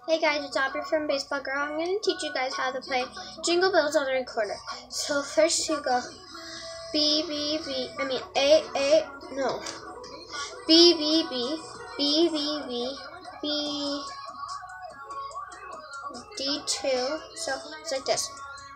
Hey guys, it's Aubrey from Baseball Girl. I'm going to teach you guys how to play Jingle Bells on a recorder. So first you go B, B, B, I mean A, A, no. B, B, B, B, B, B, B, D2. So it's like this.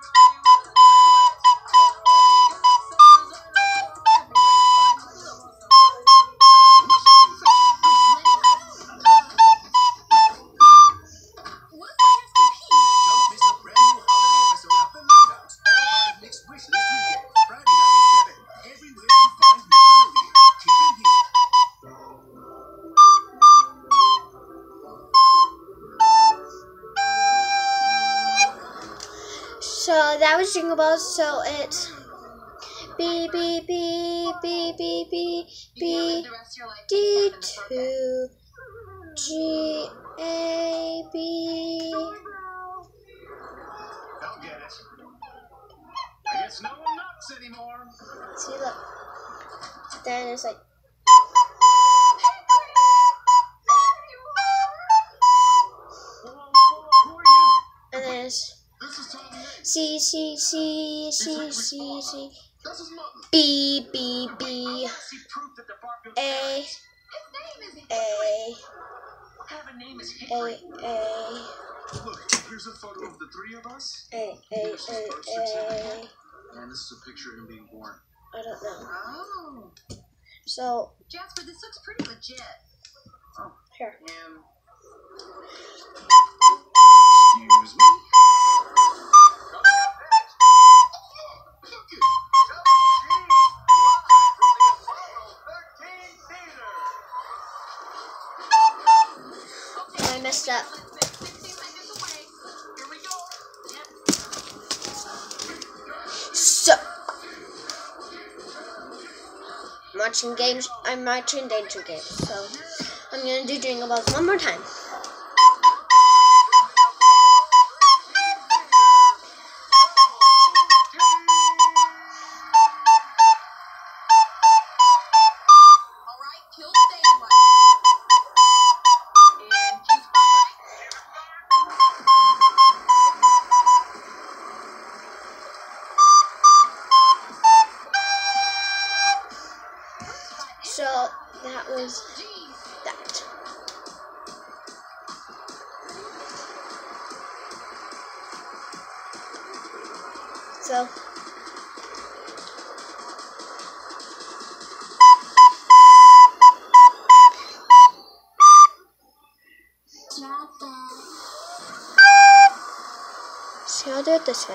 So that was Jingle Bells. So it's B, B, B, B, B, B, B, D2, G, A, B. Don't get it. I guess no one knocks anymore. See, look. Then it's like. Who are you? And then it's. This is Tommy A. C, C, C, C, C, C. This is Mutton. B, B, B. I want to see proof that the Barfield A. His name is A. What kind of a name is A, Hickory? A. Look, here's a photo of the three of us. A, Here's his birth certificate. A. And this is a picture of him being born. I don't know. Oh. So, Jasper, this looks pretty legit. Oh. here. Excuse me? Coming up next, look it, Double G, live from the Apollo 13 Theater. Oh, I messed up. Let's 60 seconds away. Here we go. Yep. So, I'm watching Danger Games. So, I'm going to do Jingle Bells one more time. Alright, kill stage right. And cue So, that was that. So, see, I'll do it this way.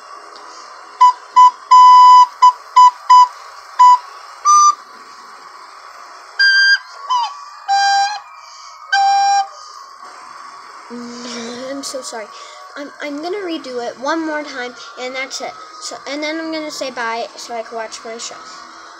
I'm so sorry. I'm gonna redo it one more time, and that's it. So, and then I'm gonna say bye so I can watch my show.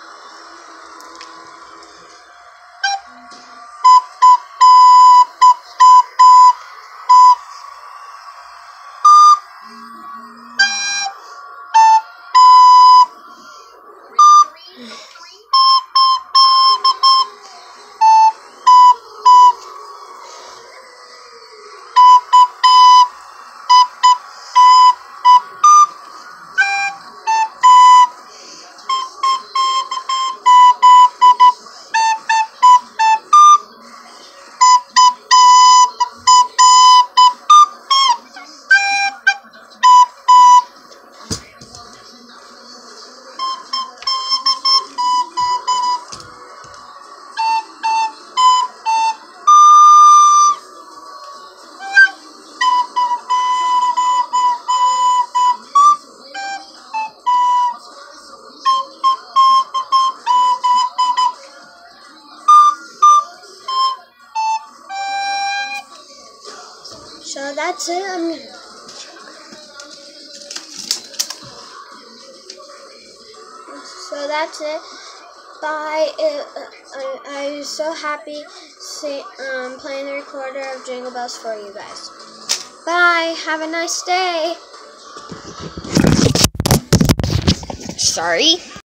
So that's it. So that's it. Bye. I'm so happy playing the recorder of Jingle Bells for you guys. Bye. Have a nice day. Sorry.